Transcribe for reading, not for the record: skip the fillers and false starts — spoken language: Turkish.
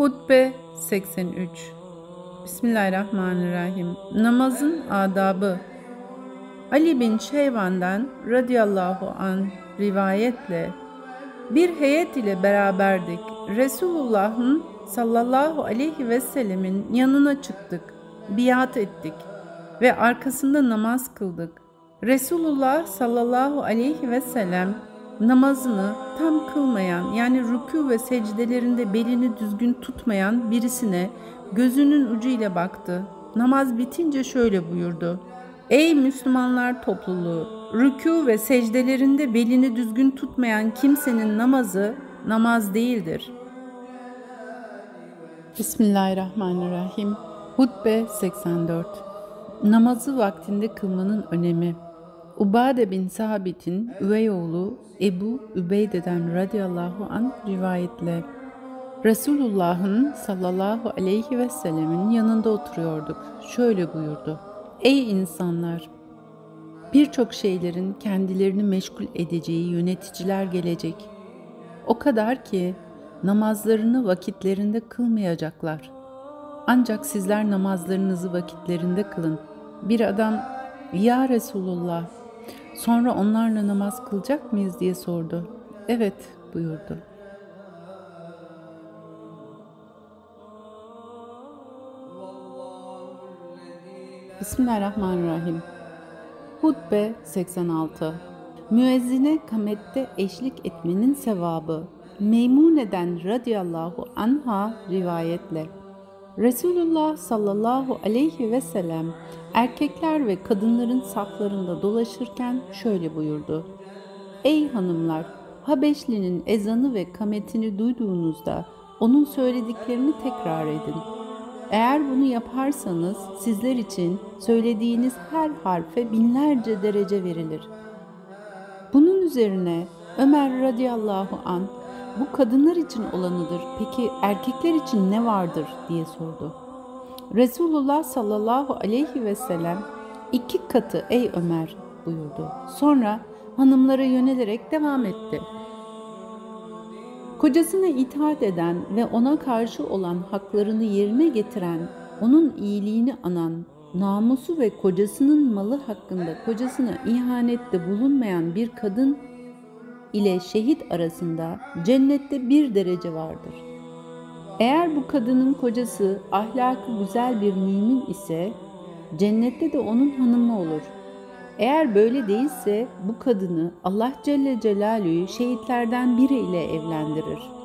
Hutbe 83. Bismillahirrahmanirrahim. Namazın adabı. Ali bin Şeyvan'dan radıyallahu anh rivayetle bir heyet ile beraberdik. Resulullah'ın sallallahu aleyhi ve sellemin yanına çıktık. Biat ettik ve arkasında namaz kıldık. Resulullah sallallahu aleyhi ve sellem namazını tam kılmayan, yani rükû ve secdelerinde belini düzgün tutmayan birisine gözünün ucuyla baktı. Namaz bitince şöyle buyurdu: Ey Müslümanlar topluluğu! Rükû ve secdelerinde belini düzgün tutmayan kimsenin namazı namaz değildir. Bismillahirrahmanirrahim. Hutbe 84. Namazı vaktinde kılmanın önemi. Ubade bin Sabit'in üvey oğlu Ebu Übeyde'den radıyallahu anh rivayetle Resulullah'ın sallallahu aleyhi ve sellemin yanında oturuyorduk. Şöyle buyurdu: Ey insanlar! Birçok şeylerin kendilerini meşgul edeceği yöneticiler gelecek. O kadar ki namazlarını vakitlerinde kılmayacaklar. Ancak sizler namazlarınızı vakitlerinde kılın. Bir adam, Ya Resulullah, sonra onlarla namaz kılacak mıyız diye sordu. Evet buyurdu. Bismillahirrahmanirrahim. Hutbe 86. Müezzine kamette eşlik etmenin sevabı. Meymune'den radıyallahu anha rivayetle Resulullah sallallahu aleyhi ve sellem erkekler ve kadınların saflarında dolaşırken şöyle buyurdu: Ey hanımlar! Habeşli'nin ezanı ve kametini duyduğunuzda onun söylediklerini tekrar edin. Eğer bunu yaparsanız sizler için söylediğiniz her harfe binlerce derece verilir. Bunun üzerine Ömer radıyallahu anh, bu kadınlar için olanıdır, peki erkekler için ne vardır diye sordu. Resulullah sallallahu aleyhi ve sellem 2 katı ey Ömer buyurdu. Sonra hanımlara yönelerek devam etti. Kocasına itaat eden ve ona karşı olan haklarını yerine getiren, onun iyiliğini anan, namusu ve kocasının malı hakkında kocasına ihanette bulunmayan bir kadın ile şehit arasında cennette bir derece vardır. Eğer bu kadının kocası ahlakı güzel bir mümin ise cennette de onun hanımı olur. Eğer böyle değilse bu kadını Allah Celle Celaluhu şehitlerden biri ile evlendirir.